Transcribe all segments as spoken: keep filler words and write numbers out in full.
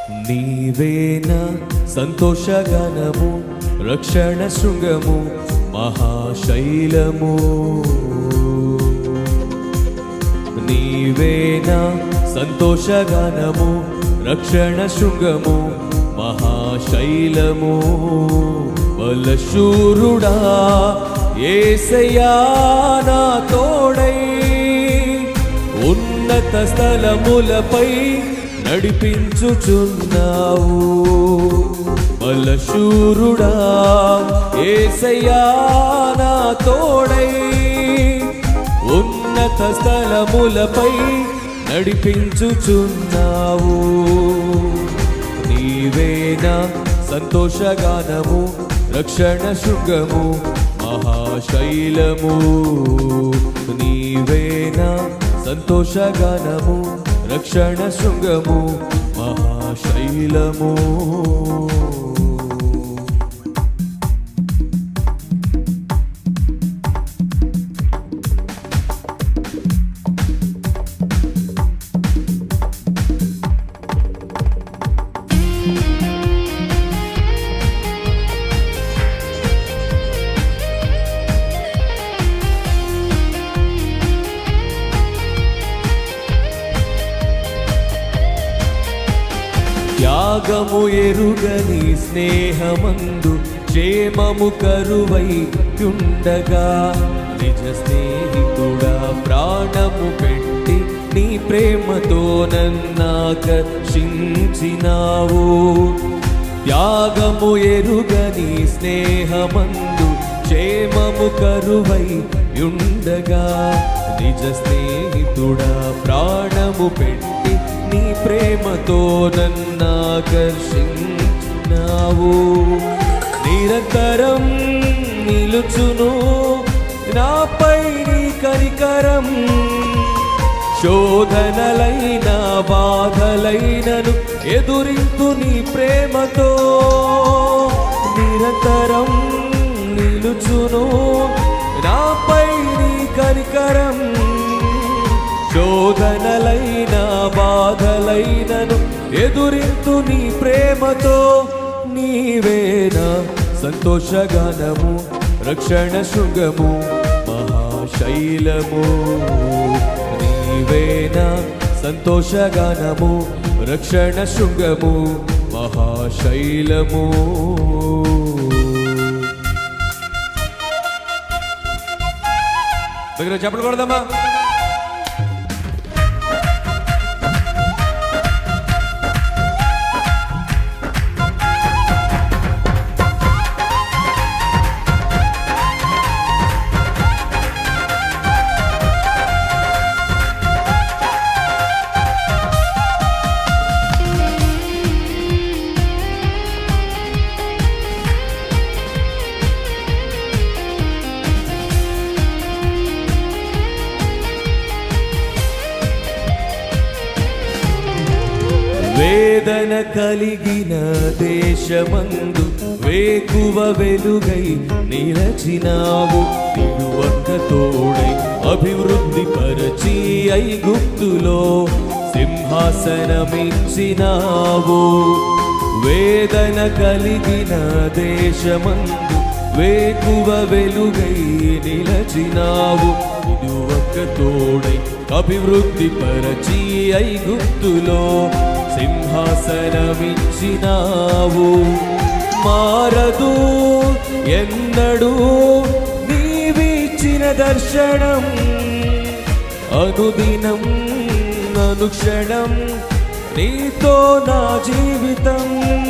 నీవేనా సంతోషగానము రక్షణ శృంగము మహాశైలము నీవేనా సంతోషగానము రక్షణ శృంగము మహాశైలము బలశూరుడా యేసయ్యా నా తోడై ఉన్నత స్థలములపై నడిపించుచున్నావు బలశూరుడా యేసయ్యా నా తోడై ఉన్నత స్థలములపై నడిపించుచున్నావు నీవేనా సంతోషగానము రక్షణ శృంగము మహాశైలము నీవేనా సంతోషగానము రక్షణ శృంగము మహాశైలము త్యాగము ఎరుగని స్నేహమందు క్షేమము కరువై యుండగా నిజ స్నేహితుడా ప్రాణము పెట్టి నీ ప్రేమతో నన్నాకర్షించినావు త్యాగము ఎరుగని స్నేహమందు క్షేమము కరువై యుండగా నిజ స్నేహితుడా ప్రాణము పెట్టి నీ ప్రేమతో నన్నాకర్షించినావు నిరంతరం నిలుచును నాపై నీ కనికరం శోధనలైన బాధలైనను ఎదురింతు నీ ప్రేమతో నిరంతరం నిలుచును నాపై నీ కనికరం శోధనలైన బాధలైనను ఎదురింతు నీ ప్రేమతో నీవేనా సంతోషగానము రక్షణ శృంగము మహాశైలము నీవేనా సంతోషగానము రక్షణ శృంగము మహాశైలము దగ్గర చెప్పలు కొడదామా వేదన కలిగిన దేశమందు వేకువ వెలుగై నిలచినావు నిలువక్క తోడై అభివృద్ధి పరచి ఐగుప్తులో సింహాసనమిచ్చినావు వేదన కలిగిన దేశమందు వేకువ వెలుగై నిలచినావు నిలువక్క తోడై అభివృద్ధి పరచి ఐగుప్తులో సింహాసనమిచ్చినావు మారదు ఎన్నడూ నీవిచ్చిన దర్శనం అనుదినం అనుక్షణం నీతో నా జీవితం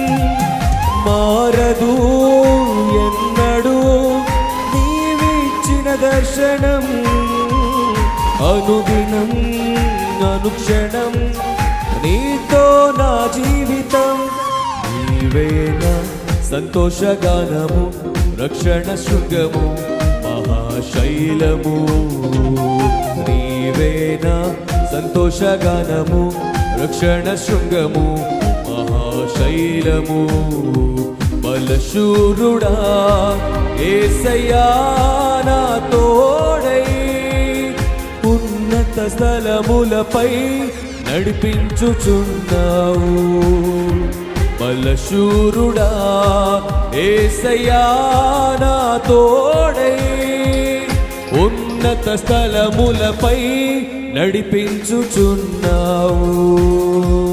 మారదు ఎన్నడూ నీవిచ్చిన దర్శనం అనుదినం అనుక్షణం నీతో నా జీవితం నీవేనా సంతోషగానము రక్షణ శృంగము మహాశైలము నీవేనా సంతోషగానము రక్షణ శృంగము మహాశైలము బలశూరుడా యేసయ్యా నా తోడై ఉన్నత స్థలములపై నడిపించుచున్నావు. బలశూరుడా యేసయ్యా నా తోడై ఉన్నత స్థలములపై నడిపించుచున్నావు.